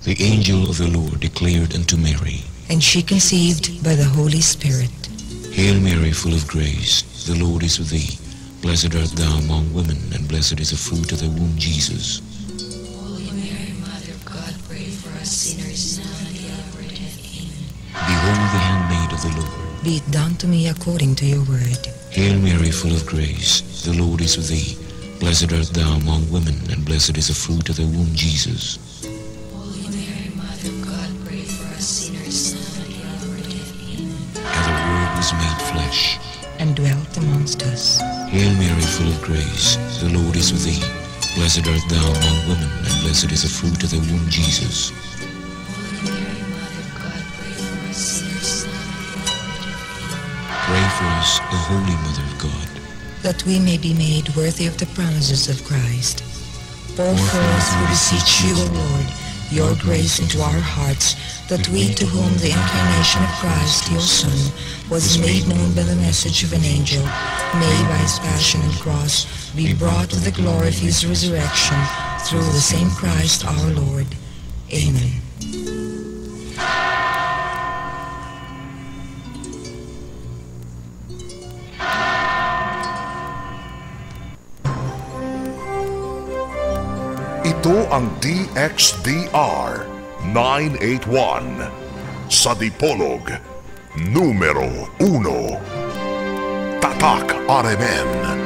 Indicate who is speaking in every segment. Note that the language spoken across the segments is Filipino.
Speaker 1: The angel of the Lord declared unto Mary,
Speaker 2: and she conceived by the Holy Spirit.
Speaker 1: Hail Mary, full of grace, the Lord is with thee. Blessed art thou among women, and blessed is the fruit of thy womb, Jesus.
Speaker 3: Holy Mary, Mother of God, pray for us sinners, now and at the hour of death. Amen.
Speaker 1: Behold the handmaid of the Lord.
Speaker 2: Be it done to me according to your word.
Speaker 1: Hail Mary, full of grace, the Lord is with thee. Blessed art thou among women, and blessed is the fruit of thy womb, Jesus.
Speaker 3: Holy Mary, Mother of God, pray for us sinners, now and at the hour of death. Amen.
Speaker 1: And the Word was made flesh,
Speaker 2: And dwelt amongst us.
Speaker 1: Hail Mary, full of grace, the Lord is with thee. Blessed art thou among women, and blessed is the fruit of thy womb, Jesus.
Speaker 3: Holy Mary, Mother of God, pray for us sinners, now and at the hour of death. Amen.
Speaker 1: Pray for us, O Holy Mother of God.
Speaker 2: That we may be made worthy of the promises of Christ. Pour forth, we beseech you, O Lord, your grace into our hearts, that we, to whom the incarnation of Christ, your Son, was made known by the message of an angel, may by his passion and cross be brought to the glory of his resurrection, through the same Christ our Lord. Amen.
Speaker 4: Ito ang DXDR 981 sa Dipolog numero 1. Tatak RMN.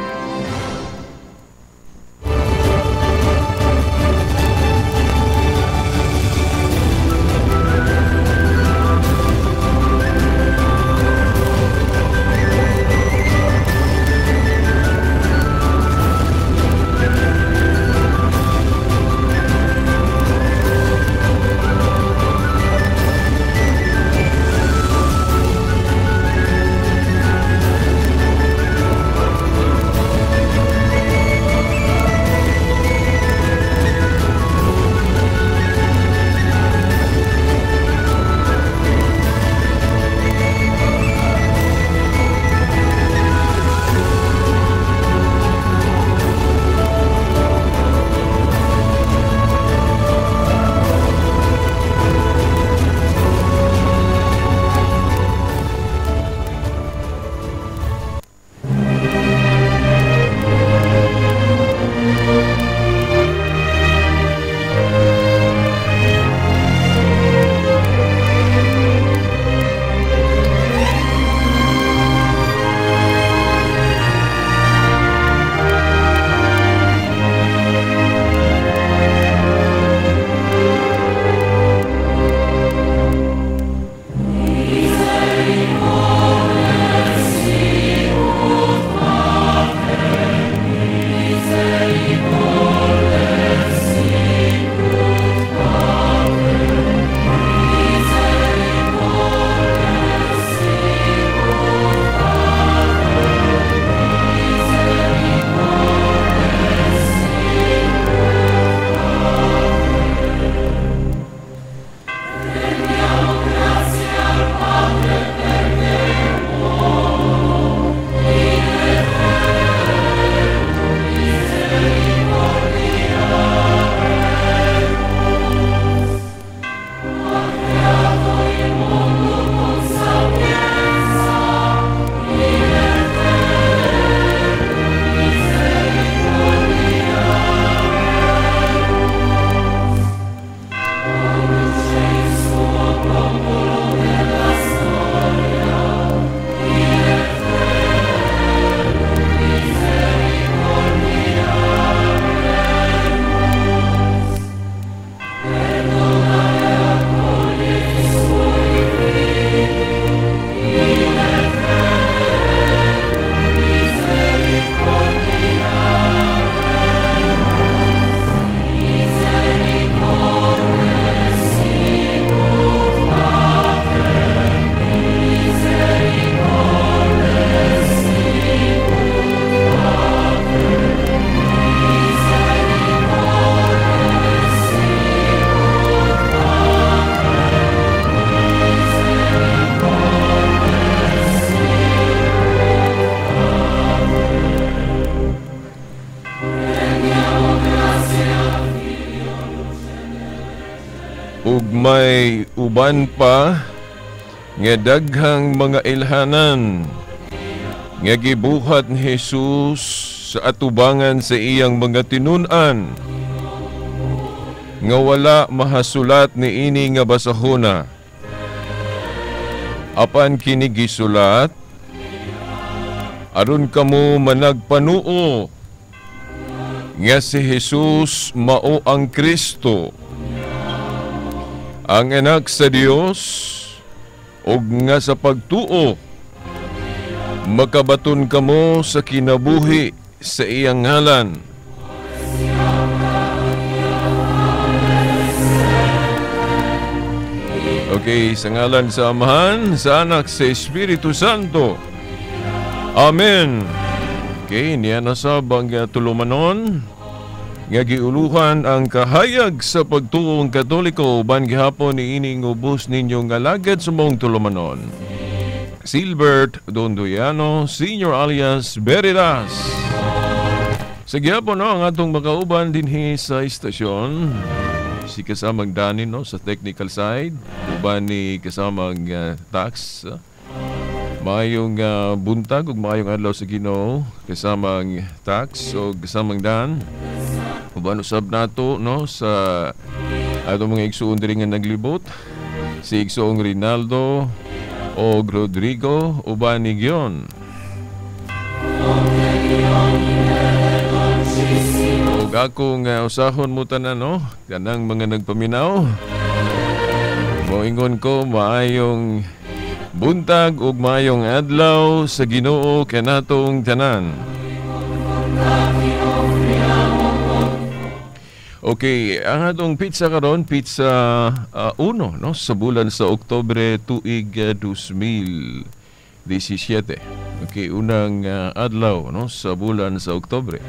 Speaker 5: ug may uban pa nga daghang mga ilhanan nga gibuhat ni Jesus sa atubangan sa iyang mga tinun-an nga wala mahasulat ni ini nga basahona. Apan kini gisulat aron kamo managpanuo nga si Jesus mao ang Kristo, ang anak sa Dios, ug nga sa pagtuo makabaton kamo sa kinabuhi sa iyang ngalan. Okay, sa ngalan sa Amahan, sa Anak, sa Espiritu Santo. Amen. Okay, niya nasabang tulumanon nga giuluhan ang kahayag sa pagtuong Katoliko uban gihapon ni ining ubos ninyong alagad sa mong tulumanon. Silbert Dondoyano, Senior alias Beridas. Sa gihapon ang atong makauban dinhi sa istasyon. Si kasamang Dani sa technical side, uban ni kasamang tax. Maayong buntag ug maayong adlaw sa Ginoo, kasamang tax o kasamang Dan. Uban usab nato sa atong mga igsuon diri nga naglibot. Si igsuong Rinaldo o Rodrigo uban ni Gion. Ug akong usahon mo tanan kanang mga nagpaminaw. Moingon ko maayong buntag ug maayong adlaw sa Ginoo kanatong tanan. Okay, ang atong pizza karon, pizza 1 sa bulan sa Oktubre tuig 2017. Okay, unang adlaw sa bulan sa Oktubre.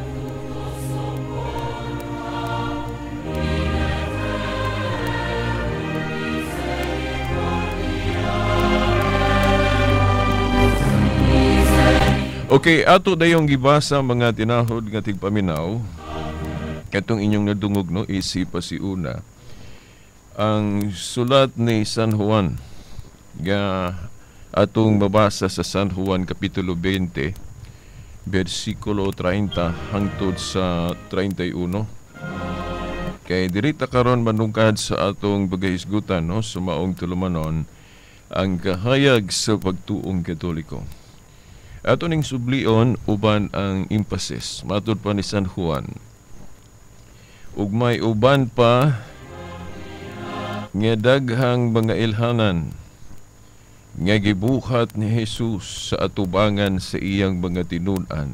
Speaker 5: Okay, ato dayong gibasa mga tinahod nga tigpaminaw. Katong inyong nadungog isipa si una. Ang sulat ni San Juan nga atong mabasa sa San Juan kapitulo 20 bersikulo 30 hangtod sa 31. Kay dirita karon manungkad sa atong pagahisgutan sa maong tulumanon ang kahayag sa pagtuong Katoliko. Ato ning sublion uban ang emphasis matud pa ni San Juan. Ug may uban pa nga daghang mga ilhanan nga gibuhat ni Jesus sa atubangan sa iyang mga tinun-an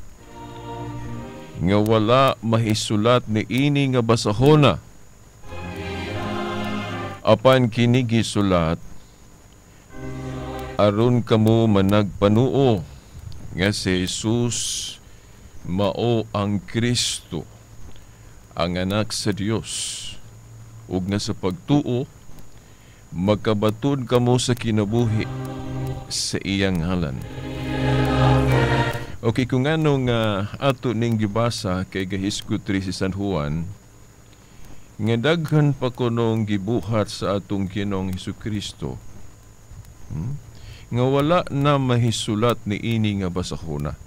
Speaker 5: nga wala mahisulat ni ini nga basahona. Apan kini gisulat aron kamo managpanuo nga si Jesus mao ang Kristo, ang anak sa Dios, ug nga sa pagtuo magkabaton kamo sa kinabuhi sa iyang ngalan. Okay, kung anong ato ning gibasa kay gahisgot si San Juan nga daghan pa kunong gibuhat sa atong Ginoong Hesukristo nga wala na mahisulat ni ini nga basahona.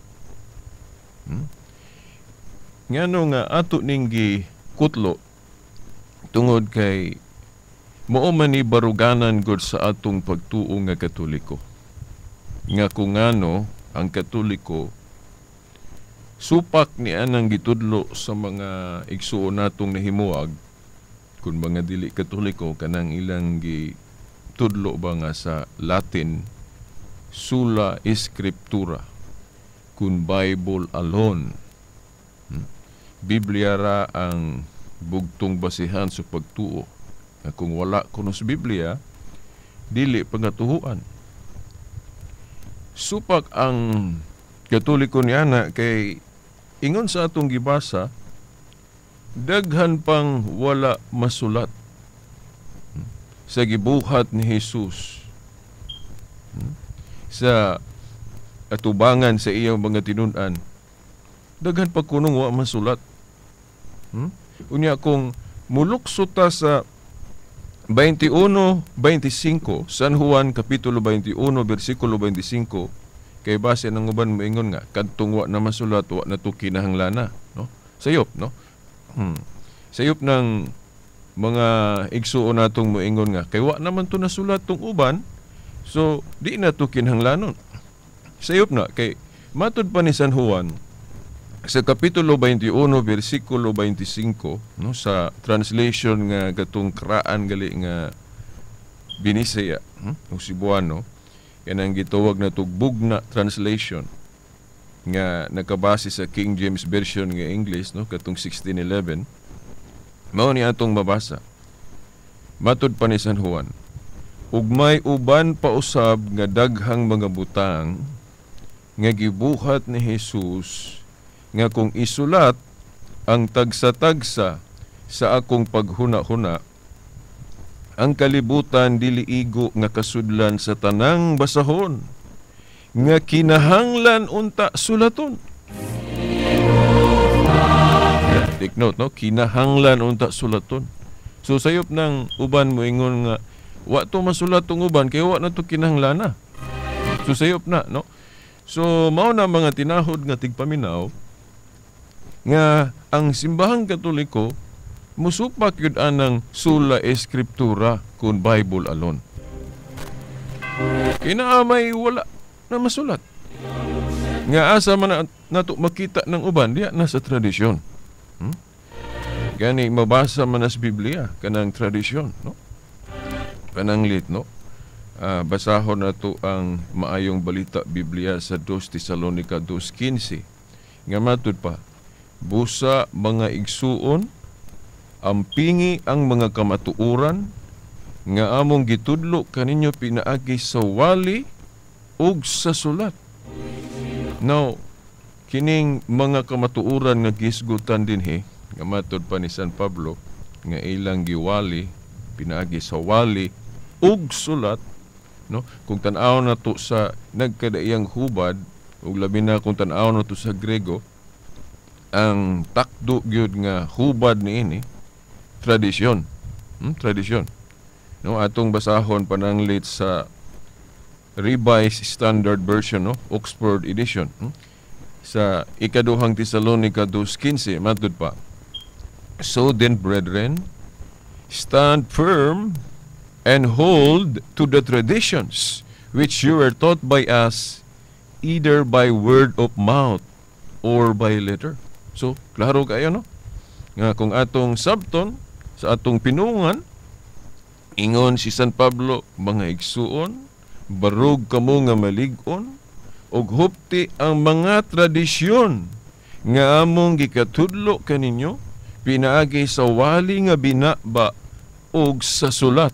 Speaker 5: Ngano nga ato ning gikutlo tungod kay mao man ni baruganan gud sa atong pagtuo nga Katoliko. Nga kung ano ang Katoliko supak ni anang gitudlo sa mga igsuon natong nahimuag kun mga dili Katoliko kanang ilang tudlo ba nga sa Latin sola scriptura kun Bible alone. Biblia ra ang bugtong basihan sa pagtuo. Kung wala kuno sa Biblia dili pangatuhuan. Supak ang Katoliko niana kay ingon sa atong gibasa daghan pang wala masulat sa gibuhat ni Jesus sa atubangan sa iyang mga tinun-an. Daghan pa kunong wa masulat. Unya kung mulukso ta sa 21:25, San Juan Kapitulo 21, versikulo 25, kay base ng uban moingon nga, kadtong wa na masulat, wa na to kinahanglana. No? Sayop, no? Sayop ng mga igsuon natong moingon nga, kay wa naman to nasulat tong uban, so di na to kinahanglanon. Sayop na, kay matud pa ni San Juan, sa Kapitulo 21, versikulo 25, no, sa translation nga gatong kraan gali nga Binisaya, o Cebuano, kanang gitawag na tugbugna translation nga nakabase sa King James Version nga English, no, katong 1611. Mao ni atong mabasa. Matud pa ni San Juan, ug may uban pa usab nga daghang mga butang nga gibuhat ni Jesus, nga kung isulat ang tagsa-tagsa sa akong paghuna-huna, ang kalibutan dili igo nga kasudlan sa tanang basahon, nga kinahanglan unta sulaton. Take note, no? Kinahanglan unta sulaton. So sayop ng uban mo ingon nga, wa to masulat tong uban, kaya wa na to kinahanglan na. So sayop na, no? So mao na mga tinahod nga tigpaminaw, nga ang simbahang Katoliko musupak yun anang sola eskriptura kun Bible alone. Kinaamay wala na masulat. Nga asa man nato makita ng uban, diya na sa tradisyon. Gani mabasa man sa Biblia kanang tradisyon, no? Pananglit, no? Basahon nato ang maayong balita Biblia sa 2 Tesalonica 2:15. Nga matud pa, busa mga igsuon, ampingi ang mga kamatuuran, nga among gitudlo kaninyo pinaagi sa wali ug sa sulat. Now, kining mga kamatuuran nga gisgutan dinhi, nga matud pa ni San Pablo, nga ilang giwali, pinaagi sa wali ug sulat, no? Kung tan-aw na to sa nagkadaiyang hubad, ug labi na kung tan-aw na to sa Grego, ang takdo gyud nga hubad niini tradisyon. Tradisyon. No, atong basahon pananglit sa Revised Standard Version, no, Oxford Edition. Sa ikaduhang Tesalonica 2:15 matud pa, so then, brethren, stand firm and hold to the traditions which you were taught by us, either by word of mouth or by letter. So, klaro kayo, no? Nga kung atong sabton, sa atong pinungan, ingon si San Pablo, mga igsuon, barog kamo nga malig-on, og hupti ang mga tradisyon nga among gikatudlo kaninyo, pinaagi sa wali nga binaba og sa sulat.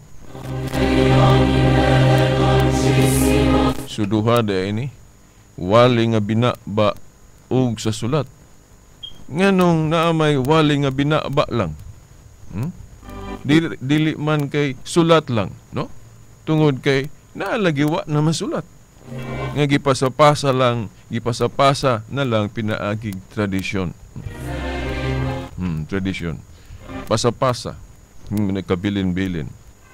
Speaker 5: Suduha da ini, wali nga binaba og sa sulat. Nganong naamay wali nga binaba lang? Dili man kay sulat lang, no? Tungod kay naalagiwa na masulat. Nga gipasa-pasa na lang pinaagig tradisyon. Tradisyon. Pasa-pasa. Nagkabilin-bilin.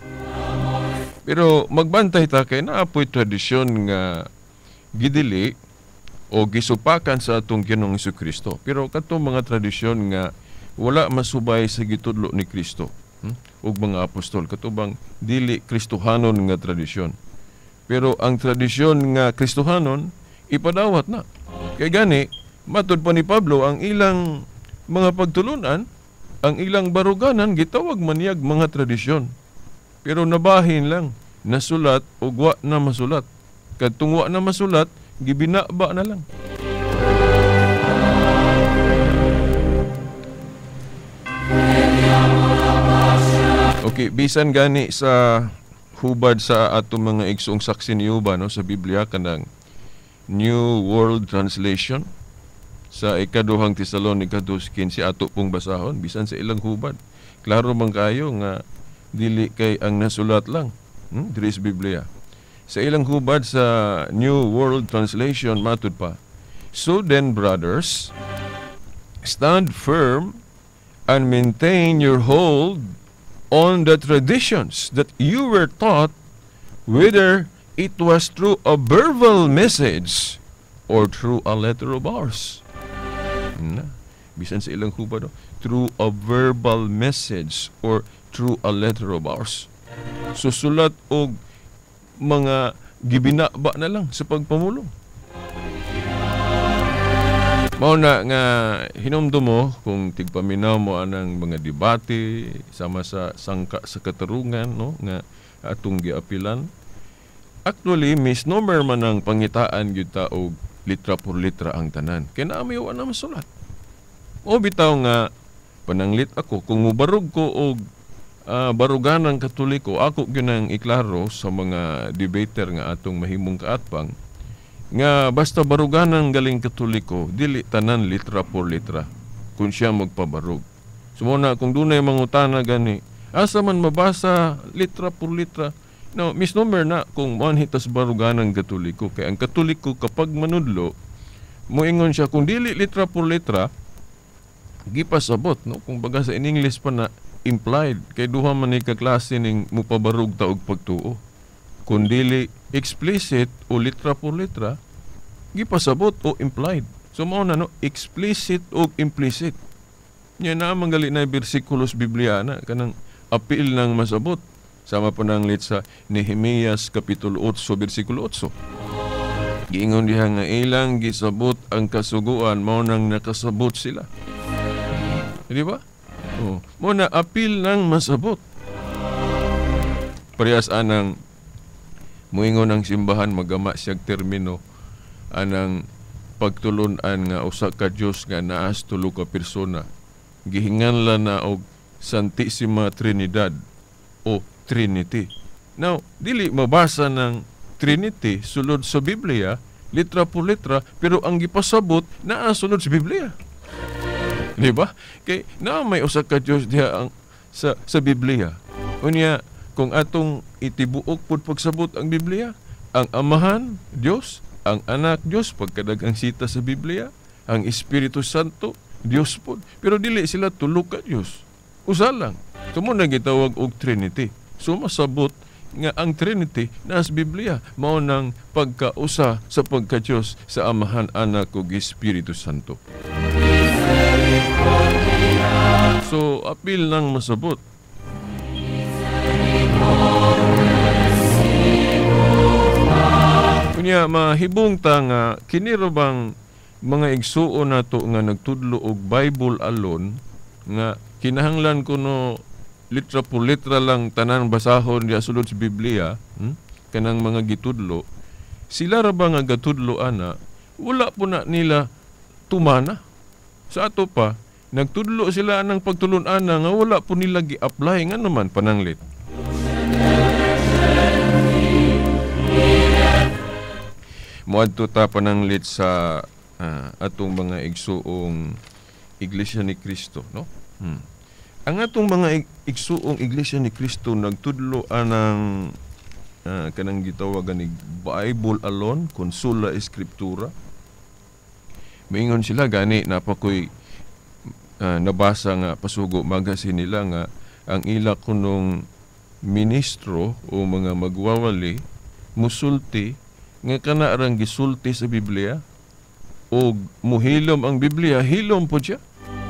Speaker 5: Pero magbantay ta kay naapoy tradisyon nga gidili o gisupakan sa atong Ginoong Jesucristo. Pero katong mga tradisyon nga wala masubay sa gitudlo ni Kristo, ug mga apostol, katubang dili Kristohanon nga tradisyon. Pero ang tradisyon nga Kristohanon ipadawat na. Kay gani matud pa ni Pablo, ang ilang mga pagtulunan, ang ilang baruganan gitawag maniyag mga tradisyon. Pero nabahin lang, nasulat ug wa na masulat. Kadtong wa na masulat, gibinaba na lang. Okay, bisan gani sa hubad sa ato mga igsoong saksi ni Yuba, no, sa Biblia, kanang New World Translation, sa ikaduhang Tesalonica 2:15 ato pong basahon, bisan sa ilang hubad. Klaro man kayo nga dili kay ang nasulat lang, diri sa Biblia. Sa ilang hubad sa New World Translation, matud pa, so then, brothers, stand firm and maintain your hold on the traditions that you were taught, whether it was through a verbal message or through a letter of ours. Bisan sa ilang hubad, through a verbal message or through a letter of ours. Susulat og mga gibinaba na lang sa pagpamulong. Mao na nga hinumdum mo kung tigpaminaw mo anang mga debate sama sa sangka sa katarungan, no, nga atong giapilan. Actually, misnomer man ang pangitaan gyud ta og litra por litra ang tanan. Kaya naami wa na masulat. O bitaw nga pananglit ako kung mubarog ko og baruganang Katoliko, ako gyud nang iklaro sa mga debater nga atong mahimong kaatpang nga basta baruganang galing Katoliko, dili tanan litra por litra kung siya magpabarog. Sumuna kung dunay mangutana gani, asa man mabasa litra por litra? No, misnomer na kung manhitas baruganang Katoliko. Kaya ang Katoliko kapag manudlo, moingon siya kung dili litra por litra, gipasabot, no? Kung baga sa in English pa na implied, kay duha man ni kaklase ning mupabarog ta og pagtuo. Kung dili explicit o litra por litra, gipasabot o implied. So mao na, no, explicit o implicit. Nya na manggali na bersikulos Bibliana kanang apil nang masabot. Sama pa nang lit sa Nehemias Kapitulo 8, versikulo 8. Giingon diha nga ilang gisabot ang kasuguan, mao nang nakasabot sila. Di ba? Mao na apil nang masabot. Parehas anang muingon ang simbahan magama siyag termino anang pagtulon-an nga usa ka Dios nga naas tulo ka persona. Gihinganlan na og Santissima Trinidad o Trinity. Now, dili mabasa ng Trinity sulod sa Biblia, litra por litra, pero ang gipasabot naa sulod sa Biblia. Di ba? Kay na may usa ka Dios diha ang sa Biblia. Unya kung atong itibuok pud pagsabot ang Biblia, ang Amahan Dios, ang Anak Dios pagkadagang sita sa Biblia, ang Espiritu Santo Dios pud. Pero dili sila tulo ka Dios. Usa lang. Tumo na gitawag og Trinity. So masabot nga ang Trinity nas Biblia mao nang pagkausa sa pagka-Dios sa Amahan, Anak ug Espiritu Santo. So apil nang masabot. Kunya mahibong ta nga kini ra bang mga igsuon nato nga nagtudlo og Bible alone nga kinahanglan kuno litra por litra lang tanan basahon diya sulod sa Biblia, kanang mga gitudlo, sila ra ba nga gatudlo ana, wala po na nila tumana. Sa ato pa, nagtudlo sila ng pagtulon ana nga wala po nila gi-apply nga naman pananglit. Moadto ta pananglit sa atong mga igsuong Iglesia ni Cristo, no? Ang atong mga igsuong Iglesia ni Cristo nagtudlo anang kanang gitawagan ni Bible alone, Consula Scriptura. Maingon sila gani napakoy nabasa nga pasugo magazine nila nga ang ila kunong ministro o mga magwawali musulti nga kana arang gisulti sa Biblia o muhilom ang Biblia, hilom po siya.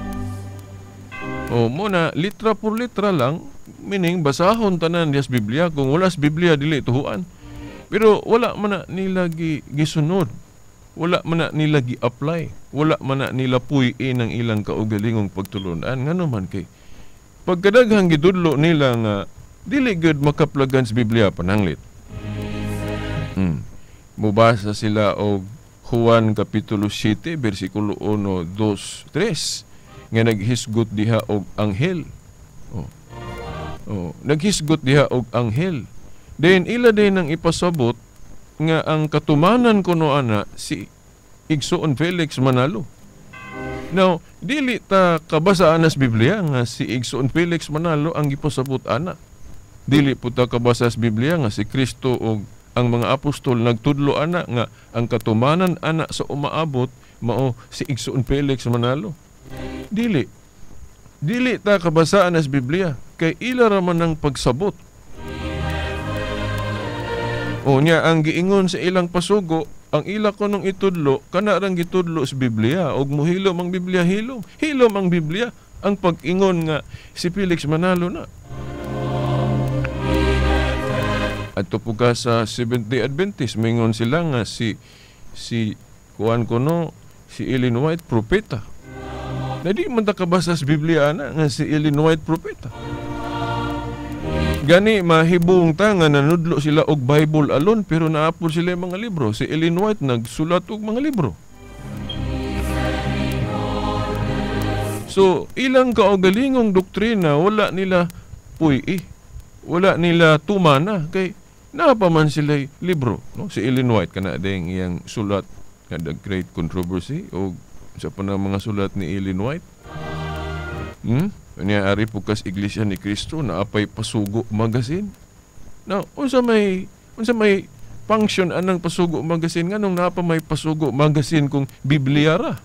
Speaker 5: O muna, litra por litra lang, meaning basahon tanan dias Biblia. Kung wala sa Biblia, dili tuhuan. Pero wala man na nila gisunod. Wala man na nila gi-apply. Wala man na nila puy-in ang ilang kaugalingong pagtulunan. Nga naman kay, pagkadaghang gidudlo nila nga, dili good makaplagan sa Biblia pananglit. Mubasa sila og Juan Kapitulo 7, versikulo 1, 2, 3. Nga naghisgot diha og anghel. Naghisgot diha og anghel. Then ila din nang ipasabot nga ang katumanan kuno ana si Igsoon Felix Manalo. Now, dili ta kabasaan sa Biblia nga si Igsoon Felix Manalo ang ipasabot ana. Dili po ta kabasa sa Biblia nga si Kristo og ang mga apostol nagtudlo ana nga ang katumanan ana sa umaabot mao si Igsoon Felix Manalo. Dili ta kabasaan sa Biblia. kay ila ra man ang pagsabot. O nya ang giingon sa ilang pasugo, ang ila ko nung itudlo, kana rang gitudlo sa Biblia, og muhilom ang Biblia hilom. Hilom ang Biblia, ang pag-ingon nga si Felix Manalo na. At po ka sa Seventh-day Adventist, mingon sila nga si kuan ko no, si Ellen White, propeta. Na di man ta kabasa sa Biblia na nga si Ellen White, propeta. Gani mahibong ta nga nanudlo sila og Bible alone pero naapol sila mga libro. Si Ellen White nagsulat og mga libro. So ilang kaugalingong doktrina wala nila wala nila tumana kay napaman sila libro, no? Si Ellen White kana ding iyang sulat nga The Great Controversy o sa panang mga sulat ni Ellen White. Kanya ari pukas Iglesia ni Cristo na apay pasugo magazine. Now, unsa may function anang pasugo magazine nganong napa may pasugo magazine kung Biblia ra.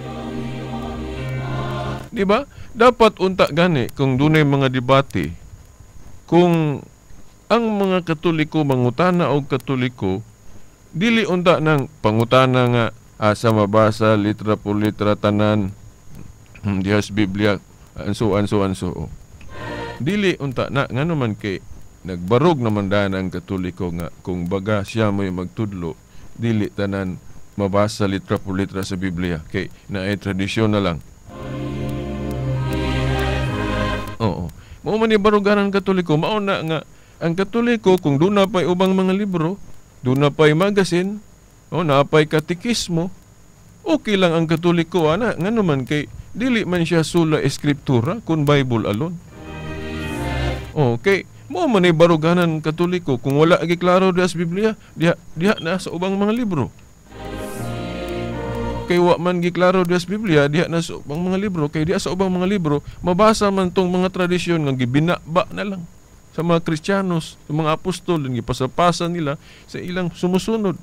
Speaker 5: Di ba? Dapat unta gani kung dunay mga debate kung ang mga Katoliko mangutana og Katoliko dili unta nang pangutana nga asa mabasa litra por litra tanan dihas Biblia and so. Dili unta na nga naman kay nagbarog naman daan ang Katoliko nga kung baga siya mo'y magtudlo dili tanan mabasa litra por litra sa Biblia kay naay tradisyon na lang. Oo. Mao man ni barugan ang Katoliko, mao na nga ang Katoliko kung doon na pa'y ubang mga libro, doon na pa'y magazine, na pa'y katikismo, okay lang ang Katoliko, ana, nga naman kay dili man siya sola eskriptura kung Bible alone. Okay, mo man ni baruganan Katoliko kung wala agi klaro diha sa Biblia, diha na sa ubang mga libro. Kay wa man gi klaro diha sa Biblia, diha na sa ubang mga libro, kay diha sa ubang mga libro mabasa man tong mga tradisyon nga gibinaba na lang sa mga Kristiyanos, sa mga apostol, ang ipasapasa nila sa ilang sumusunod.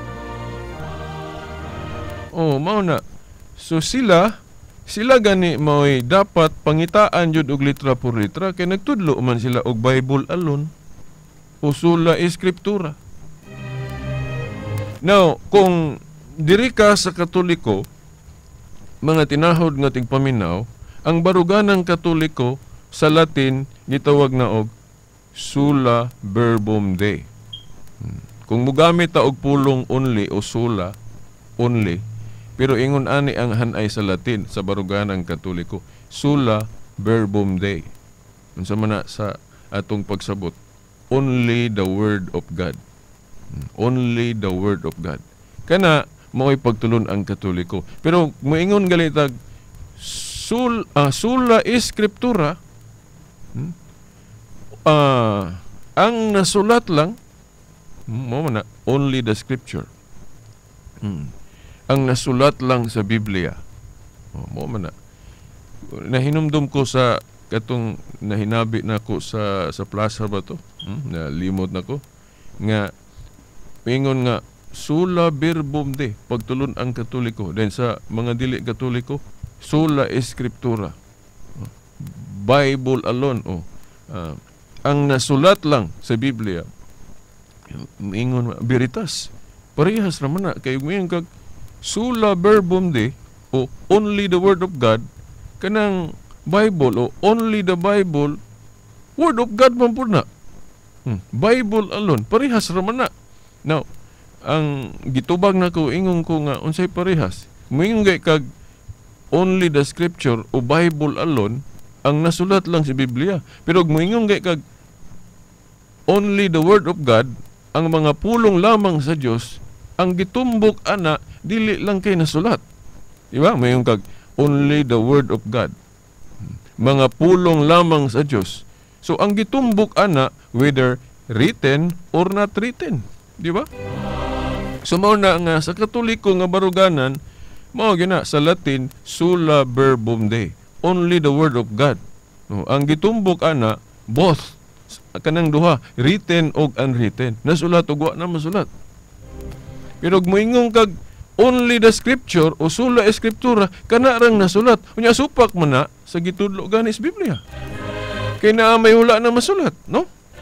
Speaker 5: Mao na. So sila gani mao'y dapat pangitaan jud og litra por litra kay nagtudlo man sila og Bible alone o sola eskriptura. Now, kung diri ka sa Katoliko, mga tinahod nga tigpaminaw, ang baruganang Katoliko sa Latin gitawag na og sola verbum Dei. Kung mugamit ta og pulong only o sola only, pero ingon ani ang hanay sa Latin sa baruganang Katoliko, sola verbum Dei. Unsa man na sa atong pagsabot, only the word of God. Only the word of God. Kana mao'y pagtulon ang Katoliko. Pero moingon galitag sola eskriptura, ang nasulat lang mo na only the scripture. Ang nasulat lang sa Biblia. Mo man na. Nahinumdum ko sa katong nahinabi nako sa plaza ba to? Na limot nako nga pingon nga sola verbum Dei, pagtulon ang Katoliko. Then sa mga dili Katoliko, sola eskriptura. Bible alone ang nasulat lang sa Biblia ingon veritas parehas raman na kay ngayon kag sola verbum Dei o only the word of God kanang Bible o only the Bible word of God man pud na. Bible alone parehas raman na. Now ang gitubag na ko ingon ko nga unsay parehas moingon gay kag only the scripture o Bible alone ang nasulat lang sa Biblia. Pero moingon gay kag only the word of God, ang mga pulong lamang sa Dios, ang gitumbok ana dili lang kay nasulat. Di ba? Moingon kag only the word of God. Mga pulong lamang sa Dios. So ang gitumbok ana whether written or not written. Di ba? So mao na nga sa Katoliko nga baruganan, mao gyud na sa Latin sola verbum Dei. Only the word of God. Ang gitumbok ana both kanang duha, written og unwritten. Nasulat og wa na masulat. Pero moingon kag only the scripture o sola eskriptura kana rang nasulat. Unya supak man na sa gitudlo gani sa Biblia. Kay na may hula na masulat, no?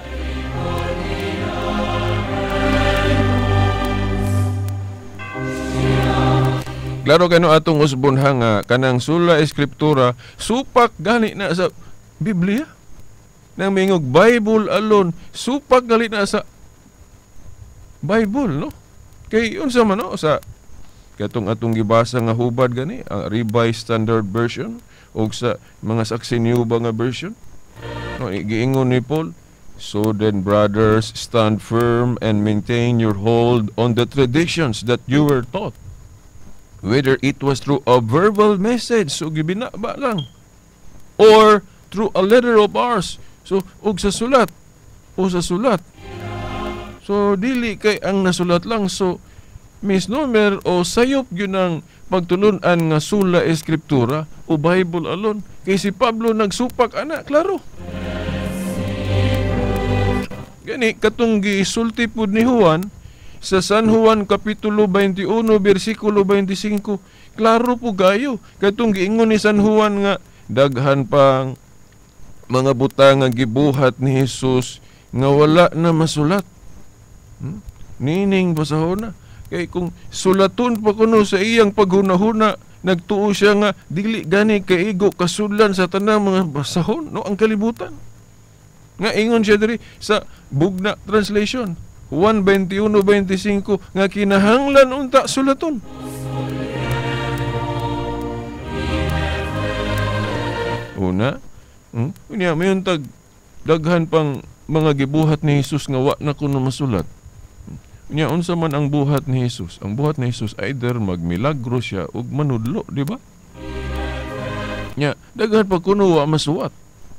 Speaker 5: Klaro kano atong usbon nga kanang sula eskriptura supak gani na sa Biblia. Nang mingog Bible alone, supak gali na sa Bible, no? Kay unsa man no sa katong atong gibasa nga hubad gani ang Revised Standard Version o sa mga Saksi Niuba nga version. No, giingon ni Paul, so then brothers, stand firm and maintain your hold on the traditions that you were taught. Whether it was through a verbal message, so gibinaba lang, or through a letter of ours, so og sa sulat, o sa sulat. So dili kay ang nasulat lang, so misnomer o sayop yun ang pagtulunan nga sula eskriptura o Bible alone. Kay si Pablo nagsupak ana, klaro. Gani katong gisulti pud ni Juan sa San Juan Kapitulo 21, versikulo 25, klaro po gayo. Katong giingon ni San Juan nga, daghan pang mga butang nga gibuhat ni Jesus nga wala na masulat. Nining basahon na. Kay kung sulaton pa kuno sa iyang paghunahuna, nagtuo siya nga, dili gani kaigo kasulan sa tanang mga basahon, no? Ang kalibutan. Nga ingon siya diri sa Bugna Translation. 1:21-25 nga kinahanglan unta sulaton. Una, unya mayon tag daghan pang mga gibuhat ni Jesus nga wa na kuno masulat. Unya unsa man ang buhat ni Jesus? Ang buhat ni Jesus either magmilagro siya ug manudlo, di ba? Nya daghan pa kuno wa masuwat.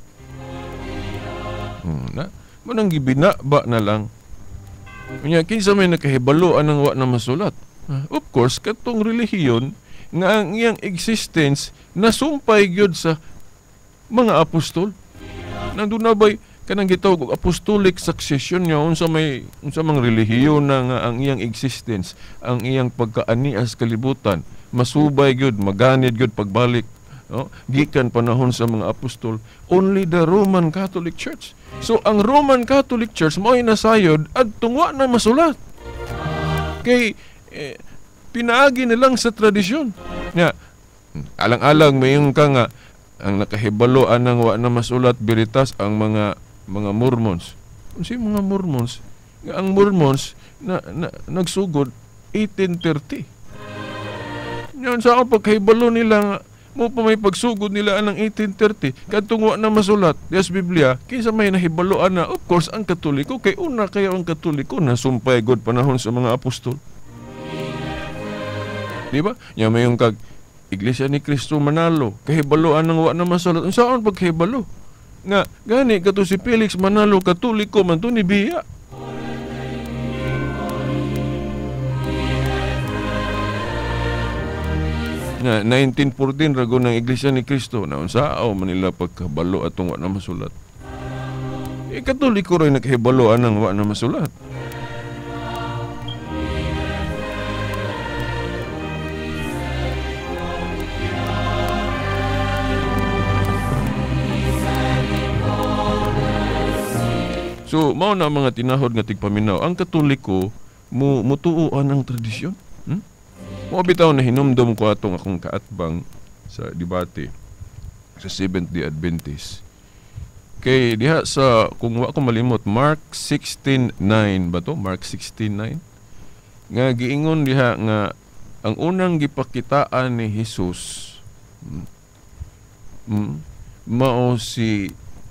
Speaker 5: Na, manang gibinaba na lang. Unya kinsa may nakahibalo anang wa na masulat. Of course, katong relihiyon nga ang iyang existence nasumpay gyud sa mga apostol. Nandun na ba'y kanang gitawag og apostolic succession niya unsa mang relihiyon na nga ang iyang existence, ang iyang pagkaanias kalibutan, masubay gyud, maganid gyud pagbalik, no? Gikan panahon sa mga apostol, only the Roman Catholic Church. So ang Roman Catholic Church mo'y nasayod at tungwa na masulat. Kay pinaagi nilang sa tradisyon. Nya alang-alang mayong ka nga ang nakahibalo anang wa na masulat biritas ang mga Mormons. Kasi mga Mormons, ang Mormons nagsugod 1830. Yan sa ang pagkahibalo nila nga mo pa may pagsugod nila anang 1830 kadtong wa na masulat yes Biblia kinsa may nahibaloan na. Of course ang Katoliko kay una kayo ang Katoliko nasumpay god panahon sa mga apostol, di ba? Nya mayong kag Iglesia ni Cristo Manalo kahibaloan nang wa na masulat. Unsaon pagkahibalo nga gani kato si Felix Manalo Katoliko man to ni biya. Na 1914 rago ng Iglesia ni Cristo na unsao man nila pagkabalo atong wa na masulat. Katoliko rin nakahibalo anang wa na masulat. So, mao na mga tinahod nga tigpaminaw. Ang Katoliko, mutuuan ang tradisyon. Mo bitaw na hinumdum ko atong akong kaatbang sa debate sa Seventh-day Adventist. Kay diha sa, kung wa ko malimot, Mark 16:9 ba to? Mark 16:9. Nga giingon diha nga ang unang gipakitaan ni Jesus mao si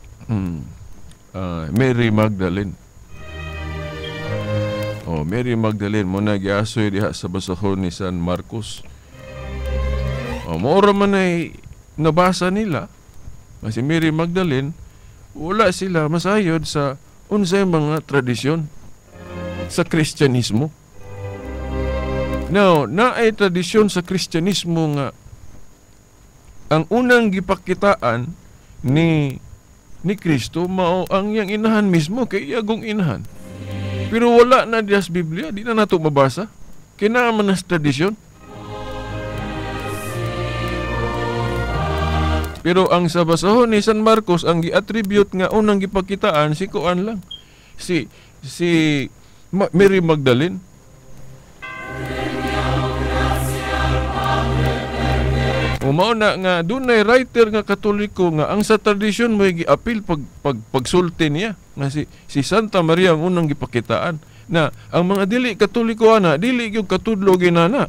Speaker 5: Mary Magdalene. Mary Magdalene mo nagiasoy diha sa basahon ni San Marcos. Maura man ay nabasa nila si Mary Magdalene, wala sila masayod sa unsay mga tradisyon sa Kristyanismo. Now, naay tradisyon sa Kristyanismo nga ang unang gipakitaan ni Kristo mao ang iyang inahan mismo kay iyagong inahan. Pero wala na diya sa Biblia, di na nato mabasa. Kinaaman na sa tradisyon. Pero ang sa basahon ni San Marcos, ang gi-attribute nga unang gipakitaan, si Kuan lang. Si Mary Magdalene. Umao na nga dunay writer nga Katoliko nga ang sa tradisyon mo gi-apil pagsulti niya nga si Santa Maria ang unang gipakitaan na ang mga dili Katoliko ana dili gyud katudlo ginana.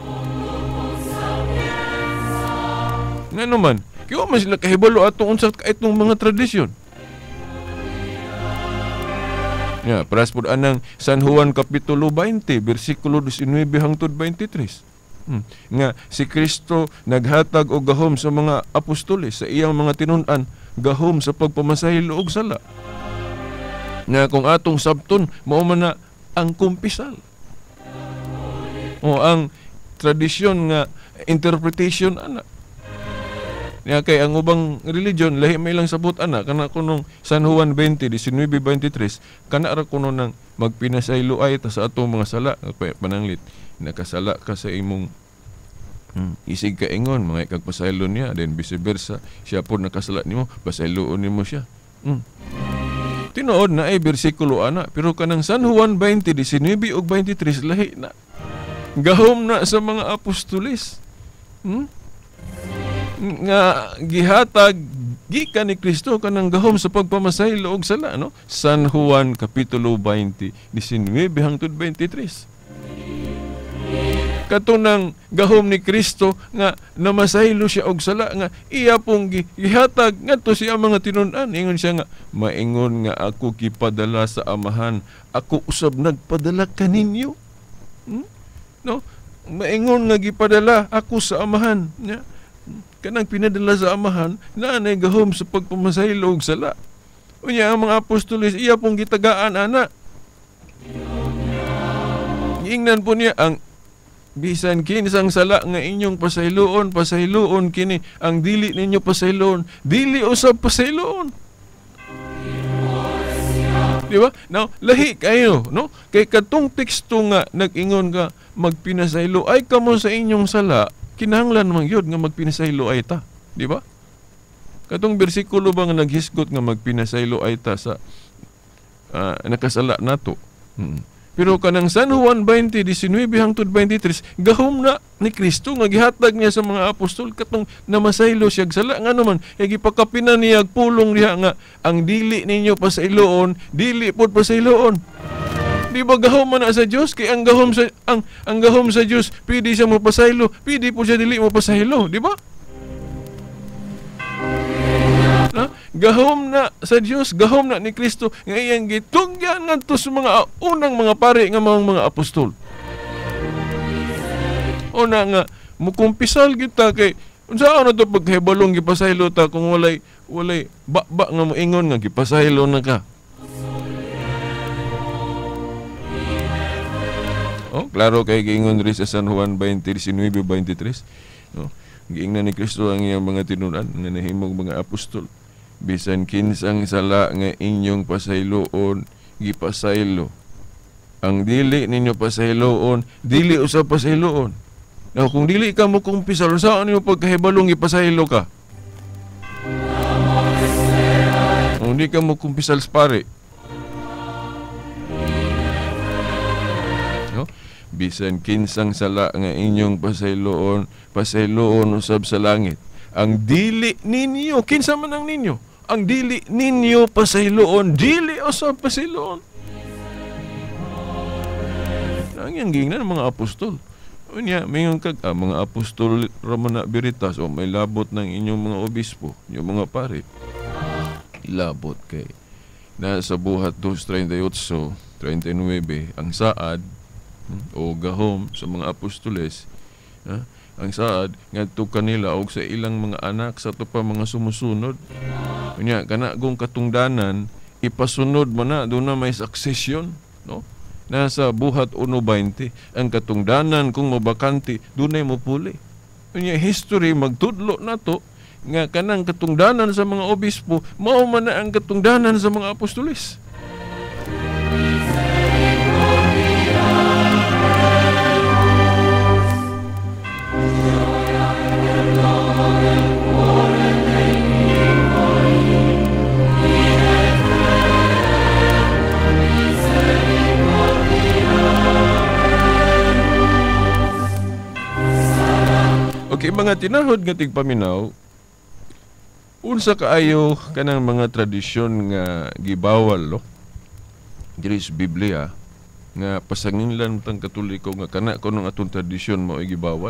Speaker 5: Ngano man, kaya man sila kahibalo atong unsa itong mga tradisyon. Ya, praspod anang San Juan Kapitulo 20, bersikulo 19 hangtod 23. Nga si Kristo naghatag og gahom sa mga apostoles sa iyang mga tinun-an, gahom sa pagpamasahilo og sala. Nga kung atong sabton mao man na ang kumpisal. O ang tradisyon nga interpretation ana. Nga kay ang ubang religion lahi may lang sabot ana kana kunong San Juan 20 19:23 kana ra kuno nang magpinasaylo ay ta sa atong mga sala pananglit nakasala ka sa imong isig ka ingon mga ikagpasaylo niya then vice versa siya po nakasala nimo pasayloon nimo siya. Tinuod na ay bersikulo ana pero kanang San Juan 20 19 ug 23 lahi na gahom na sa mga apostoles. Nga gihatag gikan ni Kristo kanang gahom sa pagpamasaylo og sala no. San Juan Kapitulo 20 19 hangtod 23. Katunang gahom ni Kristo nga namasaylo siya og sala nga iya pong gihatag ngadto siya mga tinun-an. Ingon siya nga maingon nga ako gipadala sa Amahan, ako usab nagpadala kaninyo. No, maingon nga gipadala ako sa Amahan nya. Kanang pinadala sa Amahan na nay gahom sa pagpamasaylo og sala. Unya ang mga apostoles iya pong gitagaan ana. Giingnan po niya ang bisan kinsang sala nga inyong pasayloon kini ang dili ninyo pasayloon, dili usab pasayloon. Di ba? Now, lahi kayo, no? Kay katong teksto nga nag-ingon ka magpinasaylo ay kamo sa inyong sala, kinahanglan man gyud nga magpinasaylo ay ta, di ba? Katong bersikulo ba nga naghisgot nga magpinasaylo ay ta sa nakasala nato. Pero kanang San Juan 20, 19 hangtod 23, gahom na ni Kristo nga gihatag niya sa mga apostol katong namasaylo siya sala nga naman gipakapinan niya pulong niya nga ang dili ninyo pasayloon, dili pod pasayloon. Di ba gahom man na sa Dios kay ang gahom sa Dios pidi siya mo pasaylo, pidi po siya dili mo pasaylo, di ba? Gahom na sa Dios, gahom na ni Kristo nga iyang gitugyan ngadto sa mga unang mga pari nga mga apostol. Una nga mukumpisal kita kay unsa ano to paghibalong gipasaylo ta kung walay ba nga moingon nga gipasaylo na ka. Klaro kay giingon ri sa San Juan 20:19-23. Giingnan ni Kristo ang iyang mga tinun-an nga nahimong mga apostol. Bisan kinsang sala nga inyong pasayloon, gipasaylo. Ang dili ninyo pasayloon, dili usab pasayloon. Now, kung dili ka mo kumpisal, saan nyo pagkahibalong ipasaylo ka? Kung di ka mo kumpisal pare. No? Bisan kinsang sala nga inyong pasayloon usab sa langit. Ang dili ninyo, kinsa man ang ninyo? Ang dili ninyo pasayloon, dili usab pasayloon. Ang yang gingnan ng mga apostol. Unya, mayon kag mga apostol ramana Veritas o may labot ng inyong mga obispo, inyong mga pare. Labot kay nasa buhat 2:38, 39 ang saad o gahom sa mga apostoles. Ang saad ngadto kanila og sa ilang mga anak sa tupa mga sumusunod. Unya kana gong katungdanan ipasunod mo na do na may succession, no? Nasa buhat 1:20 ang katungdanan kung mabakante dunay mopuli. Unya history magtudlo nato nga kanang katungdanan sa mga obispo mao man na ang katungdanan sa mga apostoles. mga tinahod nga tigpaminaw, unsa kaayo kanang mga tradisyon nga gibawal, no? Diri sa Biblia nga pasanginlan tang Katoliko nga kana kuno nga atong tradisyon mao gibawal.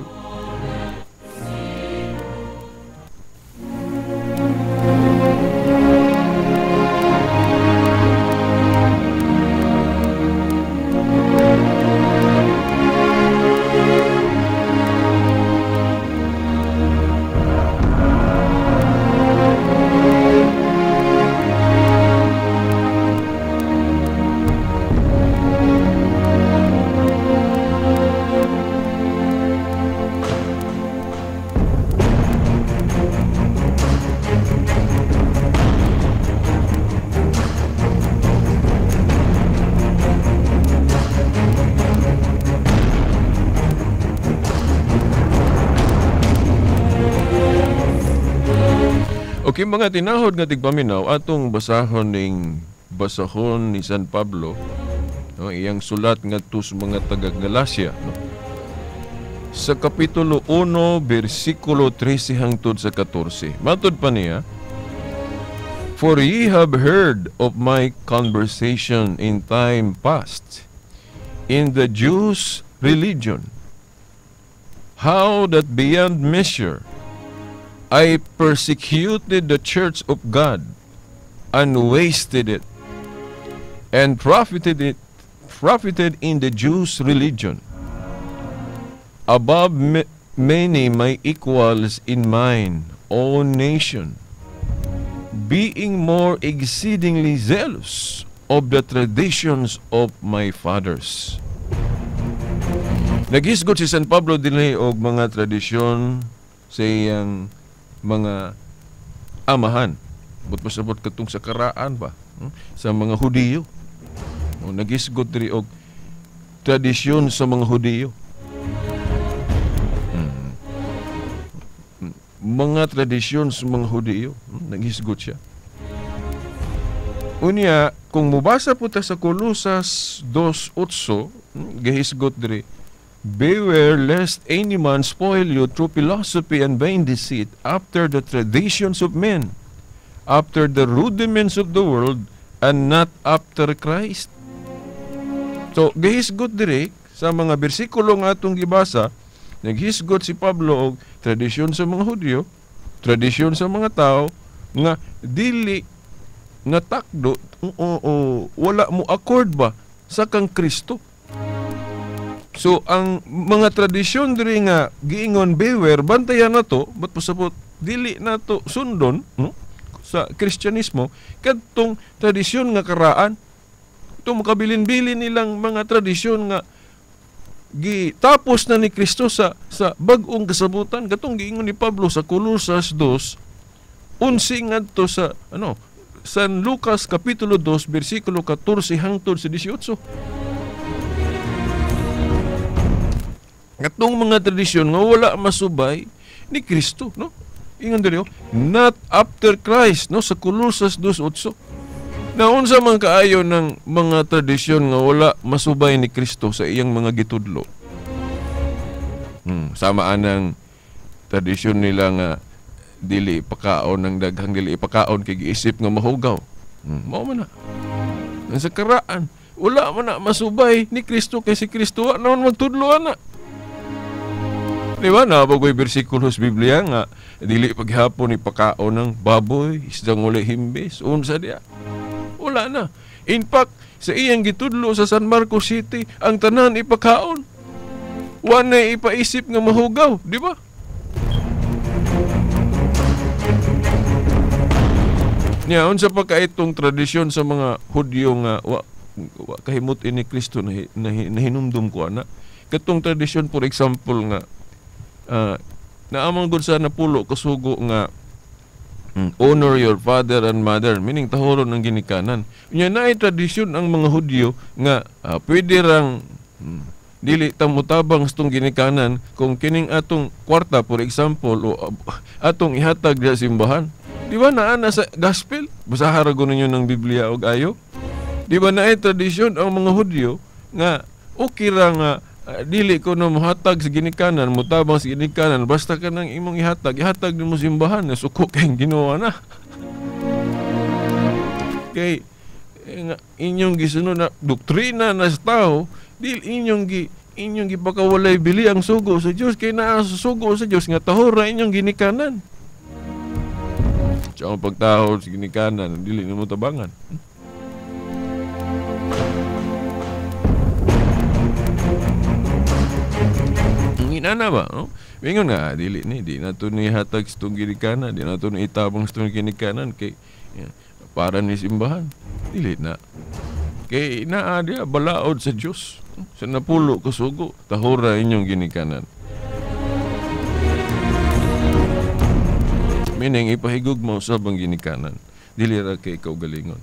Speaker 5: Okay, mga tinahod nga tigpaminaw, atong basahon ni San Pablo, no, iyang sulat ngadto sa mga taga-Galacia, no? Sa kapitulo 1, bersikulo 13 hangtod sa 14. Matod pa niya, "For ye have heard of my conversation in time past in the Jews' religion, how that beyond measure I persecuted the church of God and wasted it, and profited in the Jews' religion. Above many my equals in mine own nation, being more exceedingly zealous of the traditions of my fathers." Naghisgot si San Pablo dinhi og mga tradisyon sa iyang mga amahan. Pasabot katong sa karaan ba? Sa mga Hudiyo. Naghisgot diri og tradisyon sa mga Hudiyo. Mga tradisyon sa mga Hudiyo. Naghisgot siya. Unya, kung mubasa po ta sa Kolosas 2:8, gahisgot diri, "Beware lest any man spoil you through philosophy and vain deceit, after the traditions of men, after the rudiments of the world, and not after Christ." So, gahisgot diri sa mga bersikulo nga atong gibasa, naghisgot si Pablo og tradisyon sa mga Hudyo, tradisyon sa mga tao, nga dili nga takdo wala mo accord ba sa kang Kristo. So, ang mga tradisyon diri nga giingon, beware, bantayan na to, ba't pasabot, dili na to sundon, no? Sa Kristyanismo, kadtong tradisyon nga karaan, itong makabilin-bilin nilang mga tradisyon nga gitapos na ni Kristo sa bag-ong kasabutan, katong giingon ni Pablo sa Kolosas 2, unsing ngadto sa San Lucas kapitulo 2 bersikulo 14 hangtod sa 18. Katong mga tradisyon nga wala masubay ni Kristo, no? Ingon diri, not after Christ, no, sa Kolosas 2:8. Na unsa man kaayo ng mga tradisyon nga wala masubay ni Kristo sa iyang mga gitudlo. Sama anang tradisyon nila nga dili ipakaon ng daghang dili ipakaon kay giisip nga mahugaw. Mao man na. Ang sa karaan, wala man na masubay ni Kristo kay si Kristo wa naman magtudlo ana. Di ba, nabagoy bersikulo sa Biblia nga dili paghapon ipakaon ng baboy, isdang uli himbis, unsa diya. Wala na. In fact, sa iyang gitudlo sa San Marcos City, ang tanan ipakaon. Wa na ipaisip nga mahugaw, di ba? Nya, unsa pa kaitong tradisyon sa mga Hudyo nga wa kahimot ini Kristo na hinumdum ko ana. Katong tradisyon, for example nga, naamang gud sa napulo kasugo nga honor your father and mother, meaning tahoron ang ginikanan. Unya naay tradisyon ang mga Hudyo nga pwede rang dili tamutabang stong ginikanan kung kining atong kwarta, for example, o atong ihatag sa simbahan. Di ba naana sa gospel? Basaha ra ninyo ng Biblia og ayo. Di ba naay tradisyon ang mga Hudyo nga okay ra nga dili ko na mohatag sa ginikanan, mutabang sa ginikanan, basta ka nang imong ihatag nimo simbahan na suko kay Ginoo na. Kay inyong gisunod na doktrina na sa tao, dili inyong gipakawalay bili ang sugo sa Dios, kay naa sa sugo sa Dios nga tahora inyong ginikanan. Sa pagtahod sa ginikanan, dili nimo tabangan. Inana ba, no? Mingon nga, di na ito ni hatag sa itong ginikanan, di na ito ni itabang sa itong ginikanan, kay para ni simbahan, dili na. Kay naa dia balaod sa Diyos, sa napulo kusugo, tahura inyong ginikanan. Meaning, ipahigog mo sa bang ginikanan, dili ra kay kaugalingon.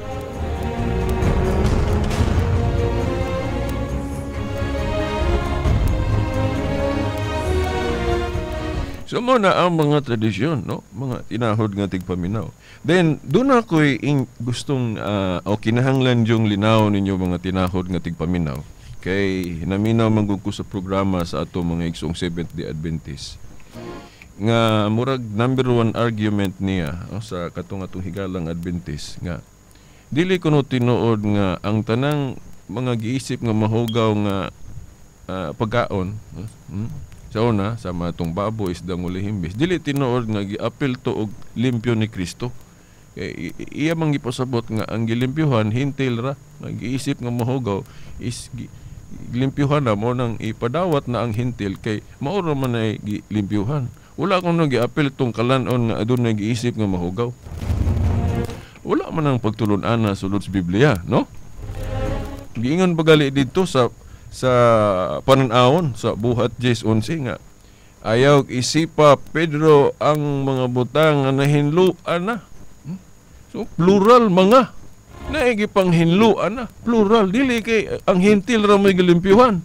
Speaker 5: So mo na ang mga tradisyon, no? Mga tinahod nga tigpaminaw. Then doon ako'y gustong o kinahanglan yung linaw ninyo mga tinahod nga tigpaminaw. Kay naminaw manggug ko sa programa sa ato mga igsong Seventh-day Adventist. Nga murag number one argument niya sa katong atong higalang Adventist nga dili ko no tinuod nga ang tanang mga giisip nga mahugaw nga pagkaon sa una, sa matong baboy, isdang ulihimbis, dili tinuod nga giapil to og limpyo ni Kristo. Iya mang gipasabot nga ang gilimpyuhan, hintil ra. Nag-iisip nga mahugaw, is gilimpyuhan na mo nang ipadawat na ang hintil, kay mauro man ay gilimpyuhan. Wala kong nang giapil tong kalanon nga adun na giisip nga mahugaw. Wala man ang pagtulon-ana sulod sa Biblia, no? Giingon bagali dito sa pananawon sa buhat 10:11 nga ayaw isipa Pedro ang mga butang nga nahinluan na. So plural mga naigipang hinluan na, plural, dili kay ang hintil ra may gilimpyuhan.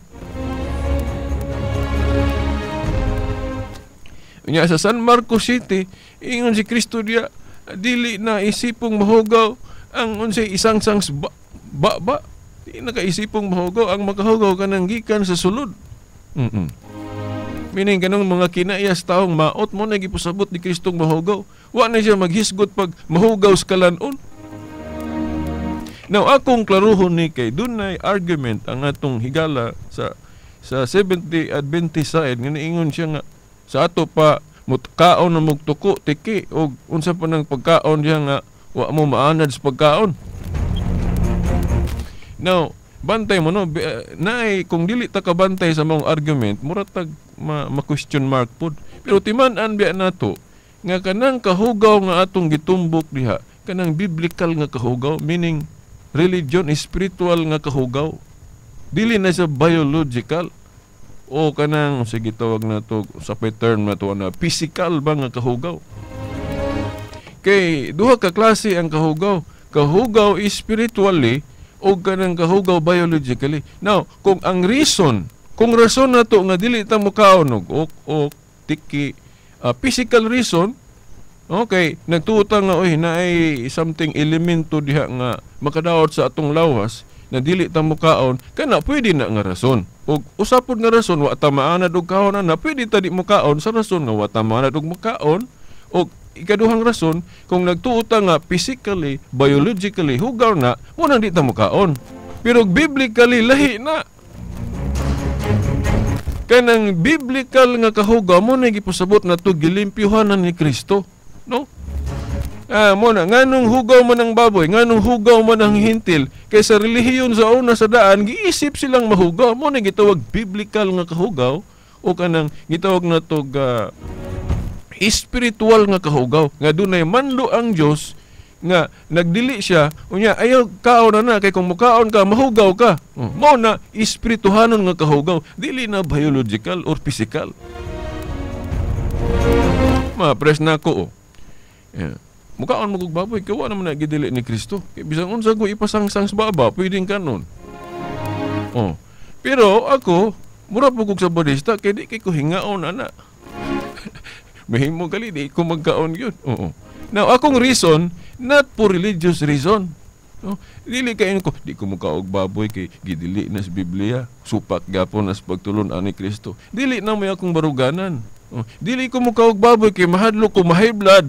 Speaker 5: Unya sa San Marcos City ingon si Kristo dia dili na isipong mahugaw ang unsay isang-sang ba di nakaisipong mahugaw ang makahugaw ka ng gikan sa sulod. Meaning ganong mga kinayas taong maot mo na gipusabot ni Kristong mahugaw. Wa na siya maghisgot pag mahugaw sa kalanon. Now akong klaruhon ni kay dunay argument ang atong higala sa Seventh-day Adventist side nga niingon siya nga sa ato pa mutkaon na mugtuko tiki og unsa pa nang pagkaon diha nga wa mo maanad sa pagkaon. Now, bantay mo no, naay kung dili ta kabantay sa mong argument, mura tag ma-question mark pod. Pero timan-an biya nato nga kanang kahugaw nga atong gitumbok diha, kanang biblical nga kahugaw, meaning religion is spiritual nga kahugaw. Dili na sa biological o kanang sige tawag na to sa term na to na physical ba nga kahugaw. Kay duha ka klase ang kahugaw. Kahugaw is spiritually o kanang kahugaw biologically. Now, kung ang reason, kung rason na to nga dili ta mukaon og tiki physical reason, okay, nagtuota nga oy naay something elemento diha nga makadaot sa atong lawas na dili ta mukaon, kana pwede na nga rason. Og usapod nga rason wa ta maanad og kaon na pwede ta di mukaon sa rason nga wa ta maanad og mukaon. Og ikaduhang rason, kung nagtuota nga physically, biologically, hugaw na, muna di ta mukaon. Pero biblically, lahi na. Kanang biblical nga kahugaw, muna gipasabot na to gilimpyuhanan ni Kristo. No? Muna, nganong hugaw man ang baboy, nganong hugaw man ang hintil, kaysa relihiyon sa una sa daan, giisip silang mahugaw. Muna gitawag biblical nga kahugaw, o kanang gitawag na to spiritual nga kahugaw nga dunay manlo ang Dios nga nagdili siya unya ayaw kaon na kay kung mukaon ka mahugaw ka. Mao na espirituhanon nga kahugaw, dili na biological or physical. Ma-press na ko. Mukaon mo kog baboy kay wa naman na gidili ni Kristo. Kay bisan unsa ko ipasangsang sa baba, pwedeng kanon. Pero ako mura po kog sa Buddhista kay di kay ko hingaon ana. Mahimo gali di ko magkaon yun. Now, akong reason, not for religious reason. No, dili kayo ko, di ko mukaog baboy kay gidili na sa Biblia. Supak gapon nas pagtulon ani Kristo. Dili na mo akong baruganan. Dili ko mukaog baboy kay mahadlo ko high blood.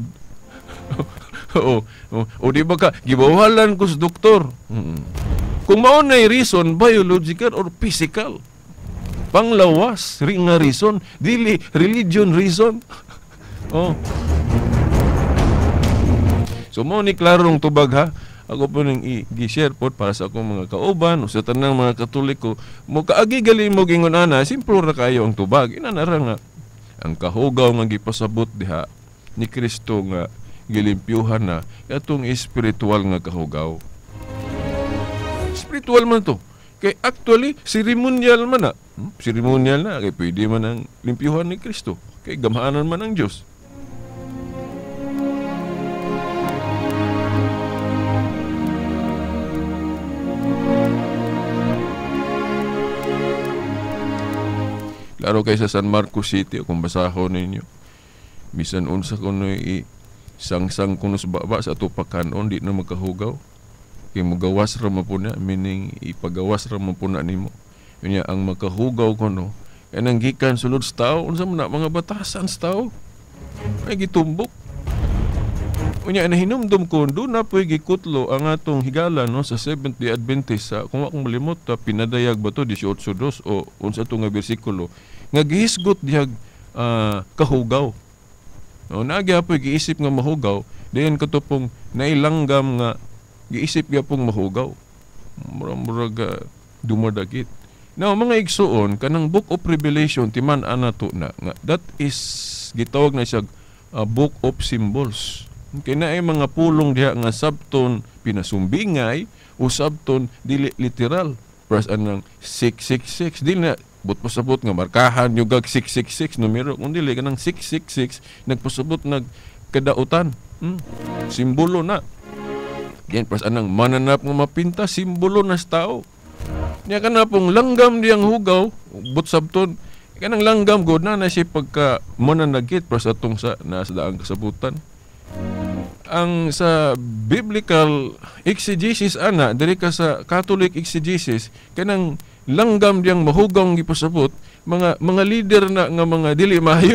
Speaker 5: O di ba ka gibawalan ko sa doktor. Kung mao nay reason biological or physical. Panglawas nga reason, dili religion reason. So mo ni klarong tubag ha. Ako po nang i-share po para sa akong mga kauban o sa tanang mga Katoliko. Mo kaagi galing mo gingon ana, simplo ra kayo ang tubag. Inanara nga ang kahugaw nga gipasabot diha ni Kristo nga gilimpyuhan na atong espiritual nga kahugaw. Spiritual man to. Kay actually ceremonial man na. Ceremonial na kay pwede man ang limpyuhan ni Kristo. Kay gamahanan man ang Dios. Laro kay sa San Marcos City, kung basahon ninyo, bisan unsa kuno sangsang kuno sa baba sa tupakan di na makahugaw. Kay magawas ra man po na, meaning ipagawas ra man po na nimo. Unya ang makahugaw kuno, kanang gikan sulod sa tao, unsa man na mga batasan sa tao. Ay gitumbok. Unya nahinumdum ko doon na po'y gikutlo ang atong higala no sa Seventh-day Adventist sa kung akong malimot pinadayag ba to 18:2 o unsa to nga bersikulo nga gihisgot dihag kahugaw. No nagya po'y giisip nga mahugaw diin katupong nailanggam nga giisip gyapong mahugaw. Murag dumadagit. Now mga igsuon kanang Book of Revelation timan anato na nga that is gitawag na siya Book of Symbols. Kaya na ay mga pulong diha nga sabton pinasumbingay o sabton dili literal. Pras anang 666 dili na but pasabot nga markahan yung gag 666 numero kung dili kanang 666 nagpasabot nagkadautan. Simbolo na. Yan pras anang mananap nga mapinta simbolo na sa tao. Niya kana pong langgam diyang hugaw but sabton kanang langgam god na siya pagka mananagit pras atong sa nasa daang kasabutan. Ang sa biblical exegesis ana diri ka sa Catholic exegesis kanang langgam diyang mahugong gipasabot mga leader na nga mga dili maayo.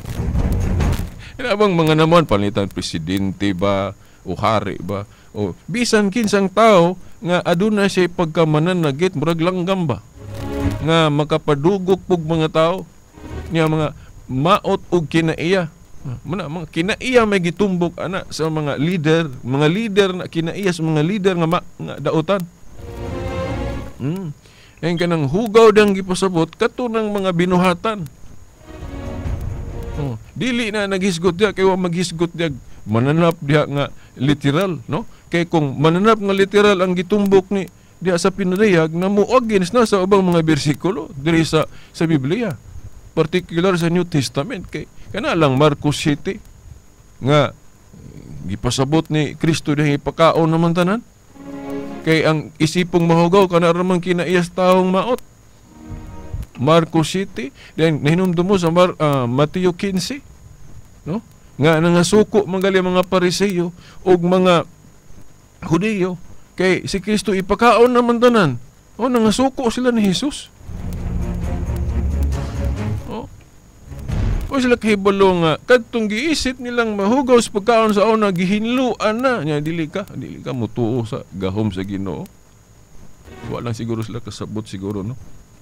Speaker 5: Inabang mga naman palitan presidente ba o hari ba o bisan kinsang tao nga aduna siya pagkamananagit murag langgam ba nga makapadugok pug mga tao niya mga maot og kinaiya. Mga kinaiya may gitumbok ana sa mga leader na kinaiya sa mga leader nga dautan. Ang kanang hugaw dang gipasabot katunang mga binuhatan. Dili na naghisgot diya kay wa maghisgot diya mananap diya nga literal, no? Kay kung mananap nga literal ang gitumbok ni diya sa pinadayag na mo against na sa ubang mga bersikulo diri sa Biblia. Particular sa New Testament kay kana lang Marcos City nga gipasabot ni Kristo dihang ipakaon naman tanan kay ang isipong mahugaw kana ramang kinaiyas taong maot. Marcos City then nahinumdum mo sa Mateo 15 no nga nangasuko manggali mga Pariseo ug mga Hudiyo kay si Kristo ipakaon naman tanan. Nangasuko sila ni Jesus. O sila kahibalo nga kadtong giisip nilang mahugaw sa pagkaon sa una gihinluan na nya dili ka mutuo sa gahom sa Ginoo. Wala lang siguro sila kasabot siguro no.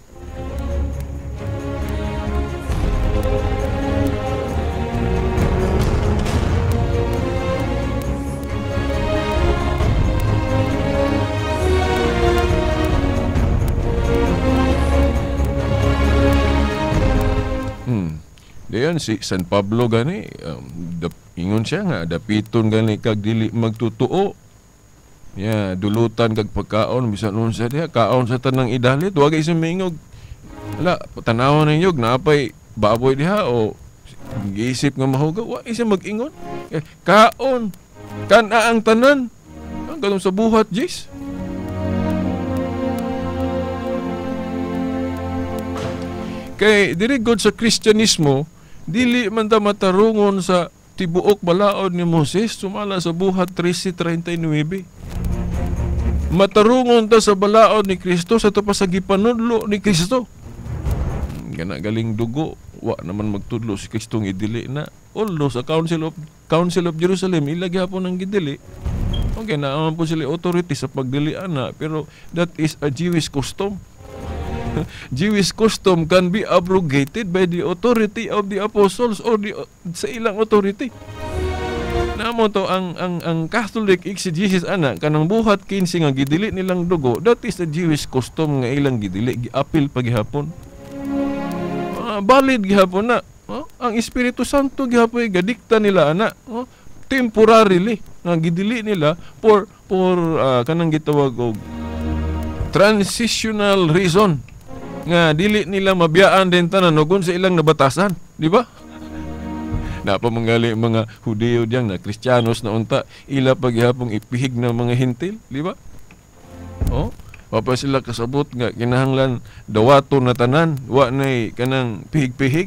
Speaker 5: Dayon si San Pablo gani ingon siya nga dapiton gani kag dili magtutuo. Ya dulutan kag pagkaon bisan unsa diha kaon sa tanang idalit wa gay sumingog. Wala tanawon ninyo napay baboy diha o giisip nga mahugaw wa isa mag-ingon. Kaon kana ang tanan ang kadung sa buhat jis. Kay diri god sa Kristyanismo dili man ta matarungon sa tibuok balaod ni Moses sumala sa buhat 13:39. matarungon ta sa balaod ni Kristo sa to pa sa gipanudlo ni Kristo. Kana galing dugo, wa naman magtudlo si Kristong idili na. Although sa Council of Jerusalem ilagi hapon ang gidili. Okay, naaman po sila authority sa pagdilian na, pero that is a Jewish custom. Jewish custom can be abrogated by the authority of the apostles or sa ilang authority. Namo to ang Catholic exegesis ana kanang buhat kinsi nga gidili nilang dugo, that is a Jewish custom nga ilang gidili giapil paghapon. Valid gihapon na. Ang Espiritu Santo gihapon gadikta nila ana. Temporarily nga gidili nila for kanang gitawag og transitional reason nga dili nila mabiyaan din tanan ugon sa ilang nabatasan, di ba? Napamangali mga Hudeo diyan na Kristiyanos na unta ila paghihapong ipihig ng mga hintil, di ba? Papa sila kasabot nga kinahanglan dawaton na tanan, wa nay kanang pihig-pihig.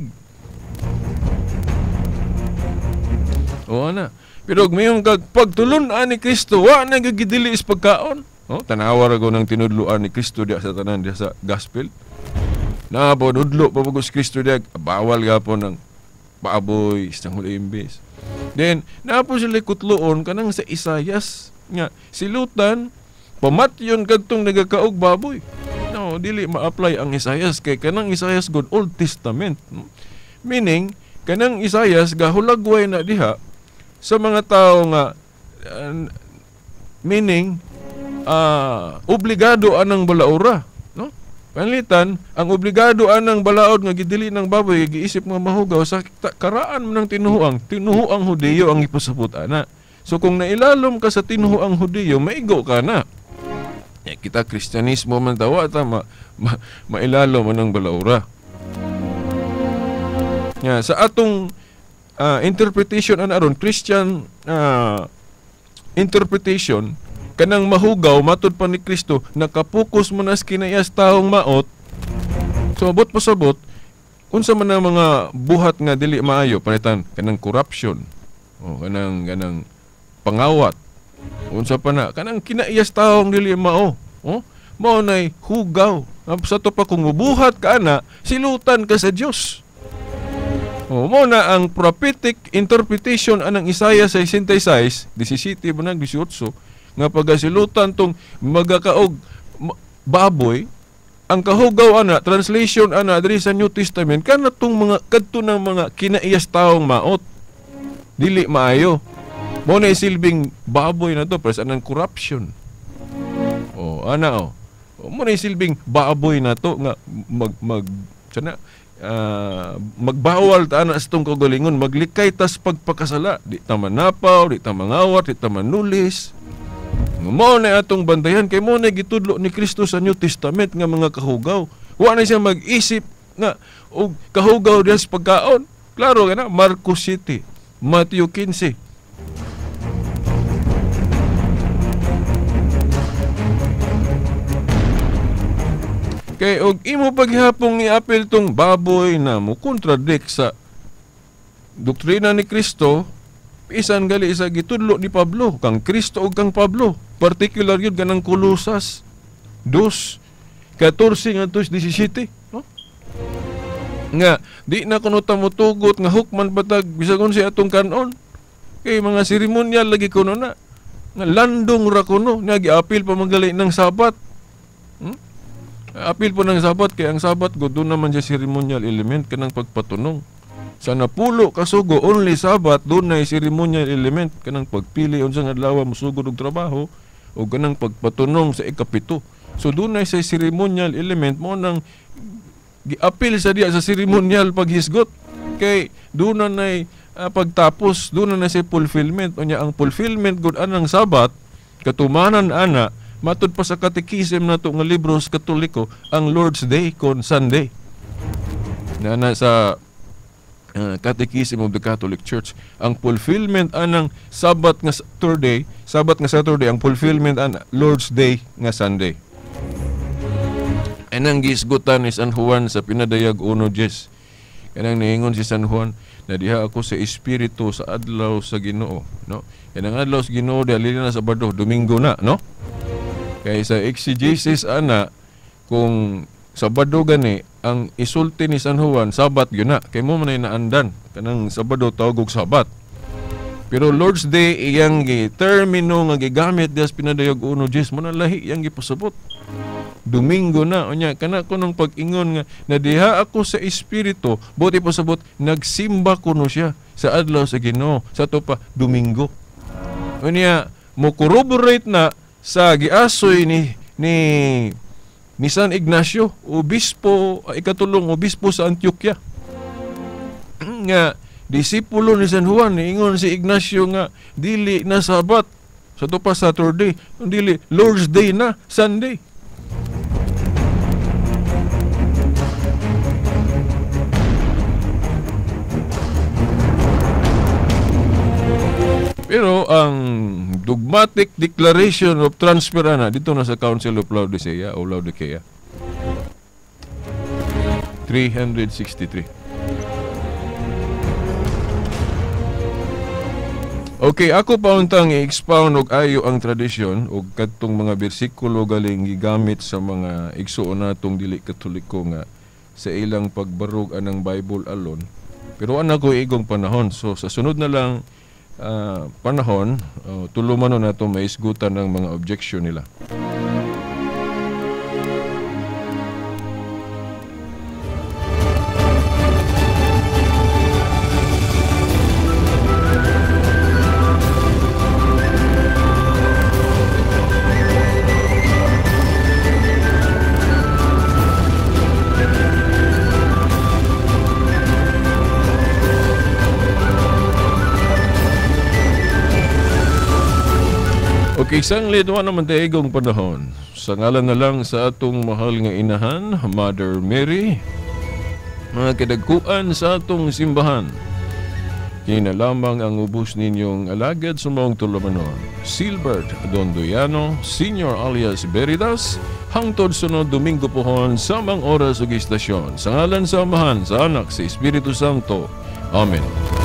Speaker 5: Ana. Pero mayong pagtulon-an ni Kristo, wa na gagidili is pagkaon. Tanawar ako ng tinudluan ni Kristo diya sa tanan diya sa gospel. Na po nudlo papagos Kristo diya, bawal gapon ng baboy isang huli imbes. Then na po sila kutloon kanang sa Isayas nga silutan pamatyon kadtong nagakaog baboy. No, dili ma-apply ang Isayas kay kanang Isayas God Old Testament. Meaning kanang Isayas gahulagway na diha sa mga tao nga meaning obligado anang balaura, no? Panlitan ang obligado anang balaod nga gidili ng baboy giisip nga mahugaw sa karaan mo ng tinuhuang Hudiyo ang ipasabot ana. So kung nailalom ka sa tinuhuang Hudiyo, maigo ka na. Kita Kristyanismo man daw ta mailalom anang balaura. Sa atong interpretation aron Christian interpretation kanang mahugaw matud pa ni Kristo nakapokus mo nas kinayas taong maot. So abot pasabot unsa man ang mga buhat nga dili maayo panitan kanang corruption kanang pangawat unsa pa na kanang kinayas taong dili mao mao nay hugaw sa to pa kung mubuhat ka ana silutan ka sa Dios. Mo na ang prophetic interpretation anang Isaiah 66, 17 banag 18 nga pagasilutan tong magakaog baboy ang kahugaw ana translation ana diri sa New Testament kana tong mga kadto ng mga kinaiyas taong maot dili maayo. Mo na silbing baboy na to para sa anang corruption. Mo na silbing baboy na to nga magbawal ta na sa itong kagalingon, maglikay tas pagpakasala, di ta manapaw, di ta mangawat, di ta manulis. Mao na atong bandayan kay mo na gitudlo ni Kristo sa New Testament nga mga kahugaw. Wa na siya mag-isip nga og kahugaw diya sa pagkaon. Klaro kana Marcos 7, Matthew 15. Kay og imo paghapong iapil tong baboy na mo kontradict sa doktrina ni Kristo, isan gali sa gitudlo ni Pablo, kang Kristo og kang Pablo, particular yun ganang Kolosas 2:14 ngadto 17, no? Nga di na kuno ta motugot nga hukman batag bisagon si atong kanon. Kay mga seremonyal lagi kuno na nga landong ra kuno nga giapil pa magali ng Sabat. Apil po ng Sabat kay ang Sabat go doon naman siya ceremonial element kanang pagpatunong. Sa napulo kasugo only Sabat doon na ceremonial element kanang pagpili unsa nga adlaw mo sugod og trabaho o kanang pagpatunong sa ikapito. So doon na sa ceremonial element mo nang giapil sa diya sa ceremonial paghisgot kay doon na pagtapos doon na sa fulfillment unya ang fulfillment gud anang Sabat katumanan ana matud pa sa katekism nato nga libro sa Katoliko ang Lord's Day kon Sunday. Na sa Catechism of the Catholic Church ang fulfillment anang Sabat nga Saturday, ang fulfillment an Lord's Day nga Sunday. Anang gisgutan ni San Juan sa pinadayag 1:10. Kanang niingon si San Juan na diha ako sa espiritu sa adlaw sa Ginoo, no? Kanang adlaw sa Ginoo dali na Sabado, Domingo na, no? Kaya sa exegesis ana, kung Sabado gani, ang isulti ni San Juan, Sabat yun na. Kaya mo man ay naandan. Kanang Sabado tawag og Sabat. Pero Lord's Day, iyang termino nga gigamit dias pinadayag 1:10 mo na lahi iyang gipasabot. Domingo na, unya, kana ko nung pag-ingon nga, nadiha ako sa Espiritu, buti pasabot, nagsimba ko no siya sa adlaw sa Ginoo, sa to pa, Domingo. Unya, mo corroborate na sa giasoy ni San Ignacio, obispo, ikatulong obispo sa Antioquia. Nga, disipulo ni San Juan, ingon si Ignacio nga, dili na Sabat, sa to pa Saturday, dili Lord's Day na, Sunday. Pero ang dogmatic declaration of transfer ana dito na sa Council of Laodicea o Laodicea 363. Okay, ako pa untang i-expound og ayo ang tradisyon og kadtong mga bersikulo galing gigamit sa mga igsuon natong dili Katoliko nga sa ilang pagbarog anang Bible alone. Pero ana ko igong panahon. So sa sunod na lang panahon, tulumanon na ito maisgutan ng mga objection nila. Okay, sanglit naman taigong panahon. Sa ngalan na lang sa atong mahal nga inahan, Mother Mary, mga kadagkuan sa atong simbahan. Kina lamang ang ubos ninyong alagad sa maong tulumanon. Silbert Dondoyano, Senior alias Veritas, hangtod sunod Domingo pohon sa mga oras ug istasyon. Sa ngalan sa Amahan, sa Anak, sa Espiritu Santo. Amen.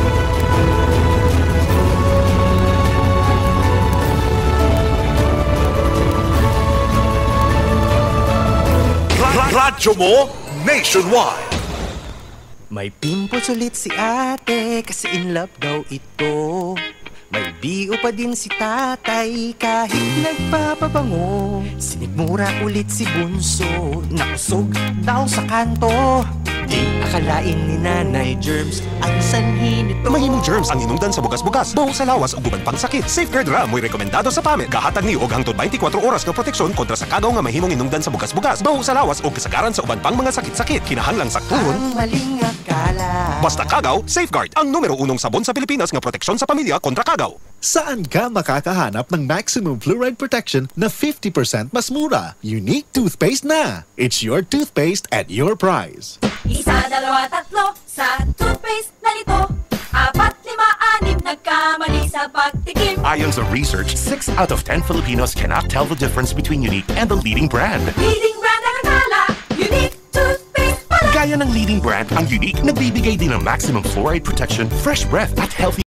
Speaker 4: Radyo mo nationwide.
Speaker 6: May pimples ulit si ate kasi in love daw ito. May bio pa din si tatay kahit nagpapabango. Sinigmura ulit si bunso, nakusog daw sa kanto. Di akalain ni nanay germs ang sanhi nito.
Speaker 7: Mahimong germs ang inungdan sa bugas-bugas, buhok sa lawas o guban pang sakit. Safeguard Ra mo'y rekomendado sa PAMIT. Kahatag ni og hangtod 24 oras ka proteksyon kontra sa kagaw nga mahimong inungdan sa bugas-bugas, buhok sa lawas o kasagaran sa uban pang mga sakit-sakit. Kinahanglang saktuhon.
Speaker 6: Ang maling akala.
Speaker 7: Basta kagaw, Safeguard ang numero 1 sabon sa Pilipinas nga proteksyon sa pamilya kontra kagaw.
Speaker 8: Saan ka makakahanap ng maximum fluoride protection na 50% mas mura? Unique toothpaste na! It's your toothpaste at your price.
Speaker 9: 1, 2, 3 sa toothpaste na nito. 4, 5, 6 nagkamali sa pagtikim.
Speaker 4: Ayon sa research, 6 out of 10 Filipinos cannot tell the difference between Unique and the leading brand.
Speaker 9: Leading brand ang akala, Unique toothpaste pala.
Speaker 4: Gaya ng leading brand, ang Unique nagbibigay din ng maximum fluoride protection, fresh breath at healthy